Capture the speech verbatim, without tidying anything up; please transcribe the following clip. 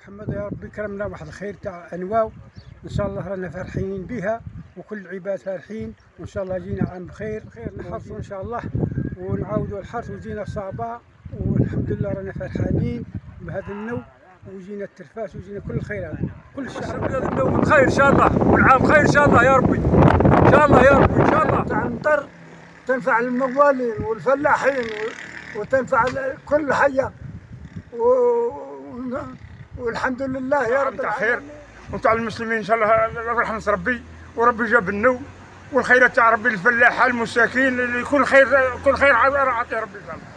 محمد يا ربي كرمنا واحد الخير تاع انواع، ان شاء الله رانا فرحين بها وكل العباد فرحين، وان شاء الله جينا عام بخير خير نحرصوا ان شاء الله ونعاودوا الحرث وجينا صعبة، والحمد لله رانا فرحانين بهذا النوع، وجينا الترفاس وجينا كل الخير كل الشعب بخير ان شاء الله، والعام خير ان شاء الله يا ربي، ان شاء الله يا ربي ان شاء الله. تاع المطر تنفع الموالين والفلاحين وتنفع كل حية و... والحمد لله يا رب العالمين. وتاع المسلمين ان شاء الله رحمة ربي، وربي جاب النو والخيرات تاع ربي الفلاحة المساكين، كل خير كل خير عطي ربي ان شاء الله.